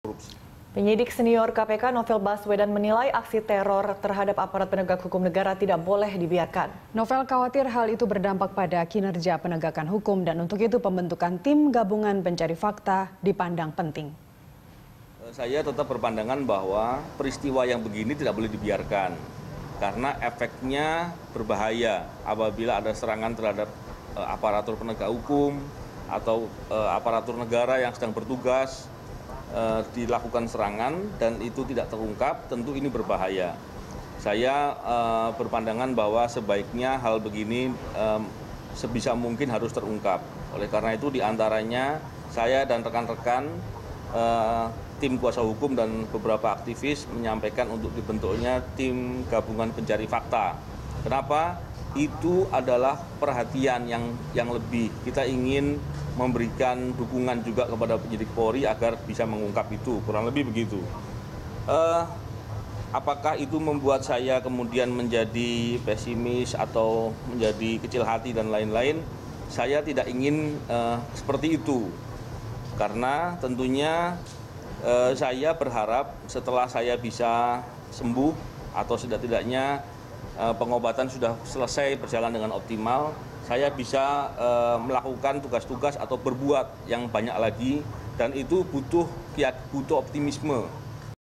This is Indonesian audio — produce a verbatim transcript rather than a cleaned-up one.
Penyidik senior K P K Novel Baswedan menilai aksi teror terhadap aparat penegak hukum negara tidak boleh dibiarkan. Novel khawatir hal itu berdampak pada kinerja penegakan hukum dan untuk itu pembentukan tim gabungan pencari fakta dipandang penting. Saya tetap berpandangan bahwa peristiwa yang begini tidak boleh dibiarkan karena efeknya berbahaya apabila ada serangan terhadap uh, aparatur penegak hukum atau uh, aparatur negara yang sedang bertugas. Uh, dilakukan serangan dan itu tidak terungkap, tentu ini berbahaya. Saya uh, berpandangan bahwa sebaiknya hal begini um, sebisa mungkin harus terungkap. Oleh karena itu diantaranya saya dan rekan-rekan uh, tim kuasa hukum dan beberapa aktivis menyampaikan untuk dibentuknya tim gabungan pencari fakta. Kenapa? Itu adalah perhatian yang yang lebih. Kita ingin memberikan dukungan juga kepada penyidik Polri agar bisa mengungkap itu, kurang lebih begitu. Uh, apakah itu membuat saya kemudian menjadi pesimis atau menjadi kecil hati dan lain-lain? Saya tidak ingin uh, seperti itu, karena tentunya uh, saya berharap setelah saya bisa sembuh atau setidak-tidaknya pengobatan sudah selesai berjalan dengan optimal, saya bisa uh, melakukan tugas-tugas atau berbuat yang banyak lagi dan itu butuh butuh optimisme.